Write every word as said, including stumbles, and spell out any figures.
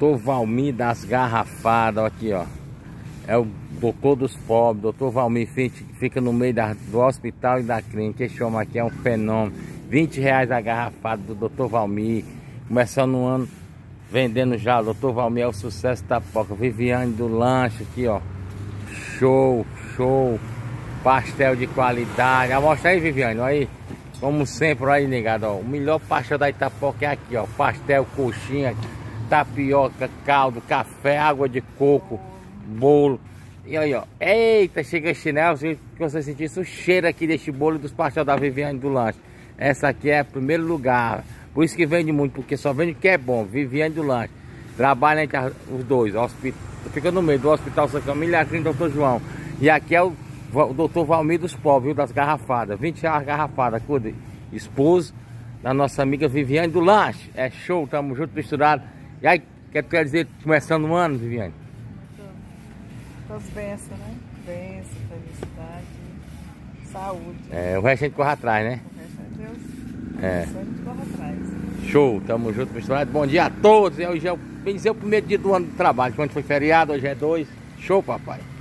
doutor Valmir das Garrafadas, aqui ó. É o doutor dos pobres, doutor Valmir fica no meio da, do hospital e da clínica. Esse homem aqui é um fenômeno. vinte reais a garrafada do doutor Valmir. Começando no ano vendendo já. O doutor Valmir é o sucesso da Tapoca. Viviane do lanche aqui ó. Show, show. Pastel de qualidade. Mostra aí, Viviane, olha aí. Como sempre, aí, negado, ó. O melhor pastel da Itapoca é aqui, ó. Pastel, coxinha, tapioca, caldo, café, água de coco, bolo. E aí, ó. Eita, chega chinelo. Se você sentisse o cheiro aqui deste bolo dos pastel da Viviane do lanche. Essa aqui é o primeiro lugar. Por isso que vende muito, porque só vende o que é bom. Viviane do lanche. Trabalha entre os dois. Hospital, fica no meio do Hospital Santa Camila e a clínica doutor João. E aqui é o O doutor Valmir dos pobres, viu? Das garrafadas. vinte reais a garrafada, cuide. Esposo da nossa amiga Viviane do lanche. É show, tamo junto, misturado. E aí, quer, quer dizer, começando o ano, Viviane? Todas bênçãos, né? Bênção, felicidade, saúde. É, o resto a gente corre atrás, né? O resto é Deus. É. O resto corre atrás. Show, tamo junto, misturado. Bom dia a todos. Hoje é o, bem dizer, o primeiro dia do ano do trabalho. Quando foi feriado, hoje é dois. Show, papai.